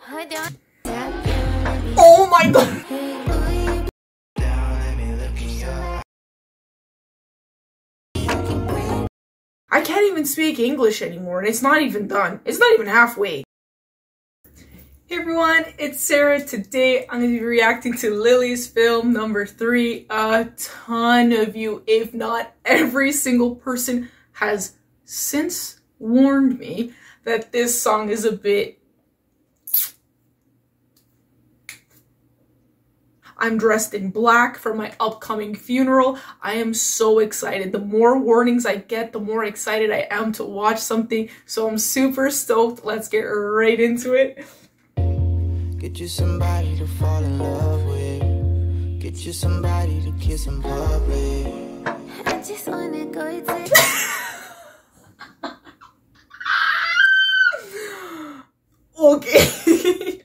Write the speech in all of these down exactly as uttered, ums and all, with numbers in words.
Oh my god! I can't even speak English anymore, and it's not even done. It's not even halfway. Hey everyone, it's Sarah. Today I'm going to be reacting to Lili's film number three. A ton of you, if not every single person, has since warned me that this song is a bit... I'm dressed in black for my upcoming funeral. I am so excited. The more warnings I get, the more excited I am to watch something. So I'm super stoked. Let's get right into it. Get you somebody to fall in love with. Get you somebody to kiss in public. I just wanna go to... Okay.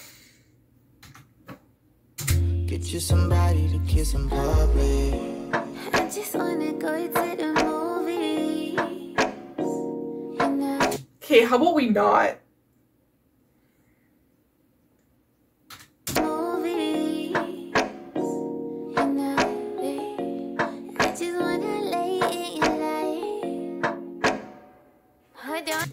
Get you somebody to kiss in public. I just wanna go to the movies. You know? Okay, how about we not? Movies. You know, I just wanna lay in your life. Hold on.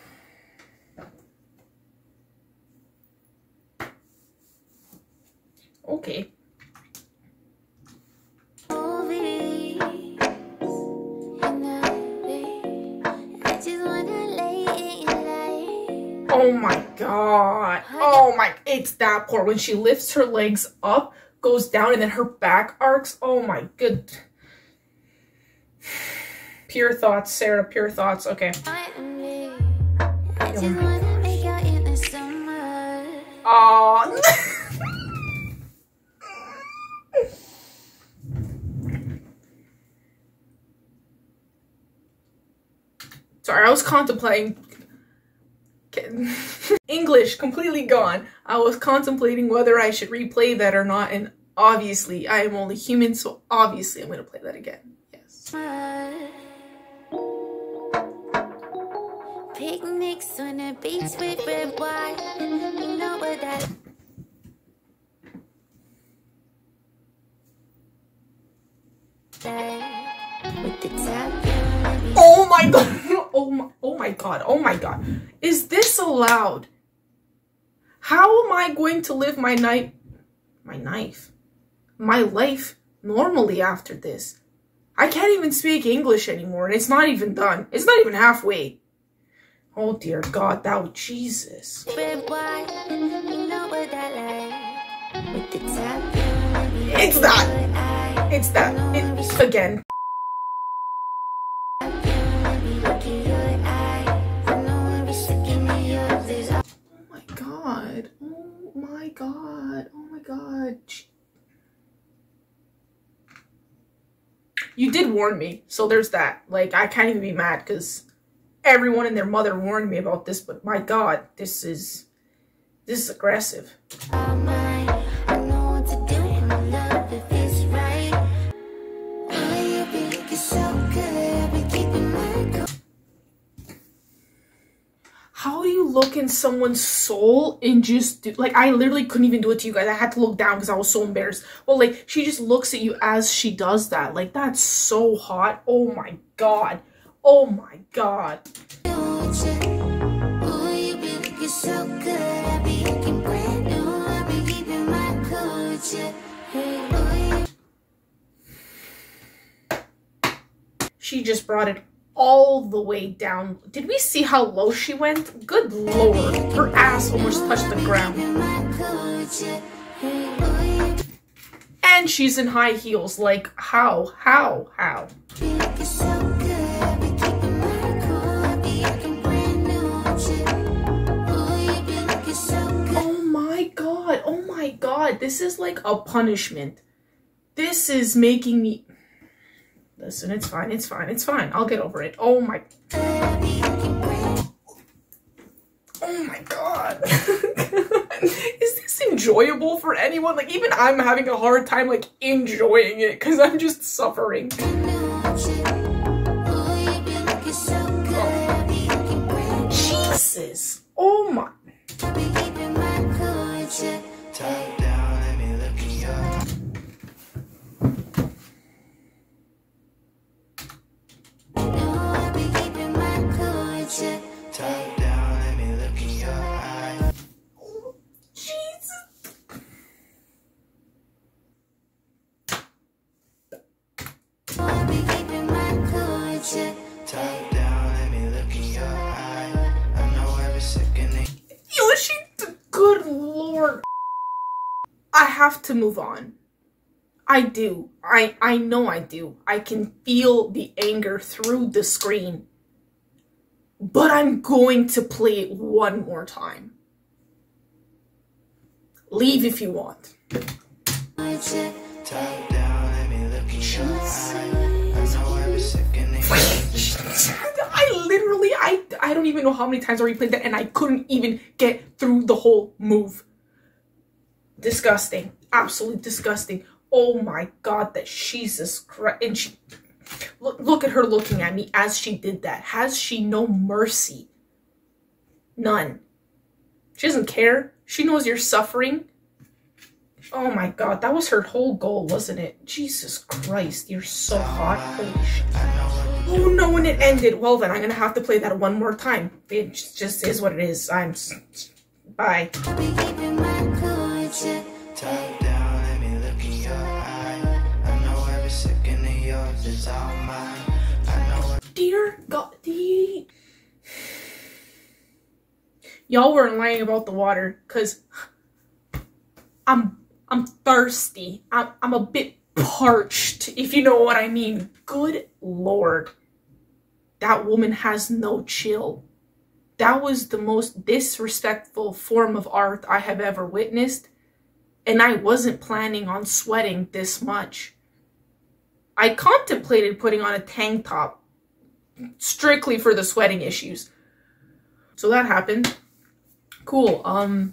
Okay. Oh my god. Oh my, it's that part when she lifts her legs up, goes down, and then her back arcs. Oh my good. Pure thoughts, Sarah, pure thoughts. Okay. Oh. Sorry, I was contemplating. English completely gone. I was contemplating whether I should replay that or not, and obviously I am only human, so obviously I'm gonna play that again. Yes. Picnics on the beach with red wine. You know what that. With the top. Oh my god. Oh my, oh my god. Oh my god. Is this allowed? How am I going to live my night, my knife, my life normally after this? I can't even speak English anymore, and it's not even done. It's not even halfway. Oh dear God, that was Jesus. Red wine, you know what I like. With the top. It's that. It's that. It, again. Oh my god, oh my god. You did warn me, so there's that. Like, I can't even be mad because everyone and their mother warned me about this, but my god, this is, this is aggressive. How do you look in someone's soul and just do, like, I literally couldn't even do it to you guys. I had to look down because I was so embarrassed. Well, like, she just looks at you as she does that. Like, that's so hot. Oh my god. Oh my god. She just brought it all the way down. Did we see how low she went? Good lord. Her ass almost touched the ground. And she's in high heels. Like, how? How? How? Oh my god. Oh my god. This is like a punishment. This is making me... Listen, it's fine, it's fine, it's fine. I'll get over it. Oh my... Oh my god. Is this enjoyable for anyone? Like, even I'm having a hard time, like, enjoying it because I'm just suffering. Oh. Jesus. Oh my... have to move on. I do. I, I know I do. I can feel the anger through the screen. But I'm going to play it one more time. Leave if you want. I literally, I, I don't even know how many times I replayed that and I couldn't even get through the whole move. Disgusting. Absolutely disgusting. Oh my God, that Jesus Christ. And she, look, look at her looking at me as she did that. Has she no mercy? None. She doesn't care. She knows you're suffering. Oh my God, that was her whole goal, wasn't it? Jesus Christ, you're so hot. Holy shit. Oh no, and it ended. Well then, I'm gonna have to play that one more time. It just is what it is. I'm... Bye. Dear God, the... Y'all weren't lying about the water, cause I'm I'm thirsty. I'm I'm a bit parched, if you know what I mean. Good Lord. That woman has no chill. That was the most disrespectful form of art I have ever witnessed. And I wasn't planning on sweating this much. I contemplated putting on a tank top strictly for the sweating issues. So that happened. Cool. Um,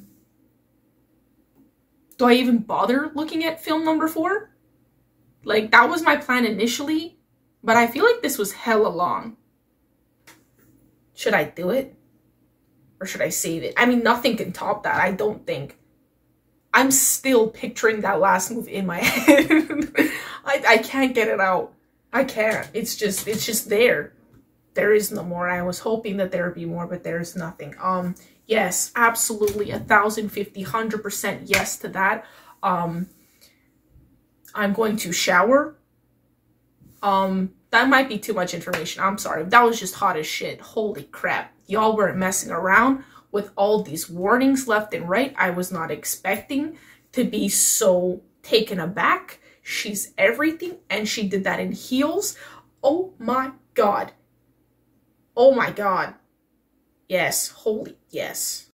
do I even bother looking at film number four? Like, that was my plan initially, but I feel like this was hella long. Should I do it? Or should I save it? I mean, nothing can top that, I don't think. I'm still picturing that last move in my head. I, I can't get it out. I can't. It's just, it's just there. There is no more. I was hoping that there would be more, but there's nothing. Um, yes, absolutely. A thousand fifty, hundred percent yes to that. Um, I'm going to shower. Um, that might be too much information. I'm sorry. That was just hot as shit. Holy crap. Y'all weren't messing around with all these warnings left and right. I was not expecting to be so taken aback. She's everything, and she did that in heels. Oh my God. Oh my God. Yes. Holy yes.